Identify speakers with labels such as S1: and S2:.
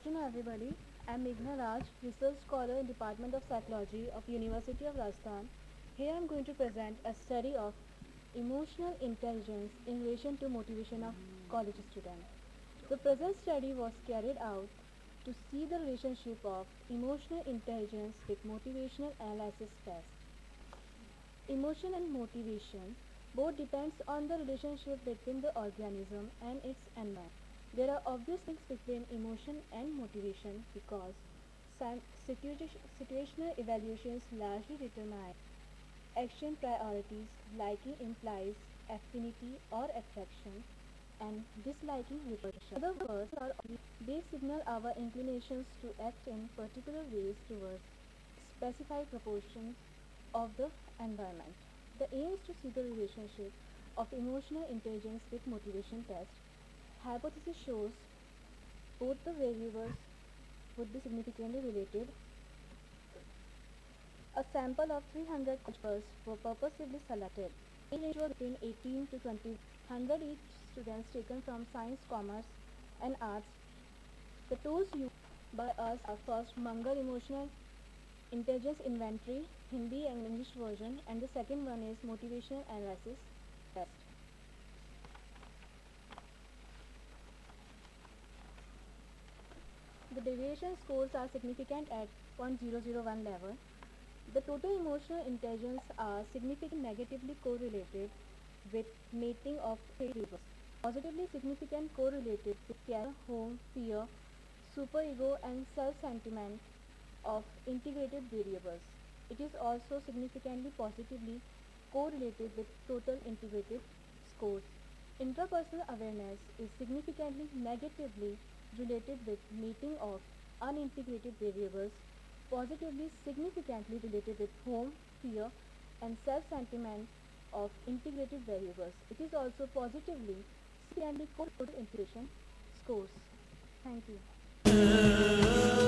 S1: afternoon everybody. I am Meghna Raj, Research Scholar in Department of Psychology of University of Rajasthan. Here I am going to present a study of emotional intelligence in relation to motivation of college students. The present study was carried out to see the relationship of emotional intelligence with motivational analysis test. Emotion and motivation both depends on the relationship between the organism and its environment. There are obvious links between emotion and motivation because situational evaluations largely determine action priorities. Liking implies affinity or attraction and disliking repulsion. In other words, they signal our inclinations to act in particular ways towards specified proportions of the environment. The aim is to see the relationship of emotional intelligence with motivation test. Hypothesis shows both the variables would be significantly related. A sample of 300 cultures were purposely selected. Age range was between 18 to 20. 100 each students taken from science, commerce, and arts. The tools used by us are first Mangal Emotional Intelligence Inventory, Hindi and English version, and the second one is Motivational Analysis Test. The deviation scores are significant at 0.001 level. The total emotional intelligence are significantly negatively correlated with mating of variables. Positively significant correlated with care, home, fear, superego and self-sentiment of integrated variables. It is also significantly positively correlated with total integrated scores. Intrapersonal awareness is significantly negatively related with meeting of unintegrated variables, positively significantly related with home, fear, and self-sentiment of integrated variables. It is also positively significantly correlated with integration scores. Thank you.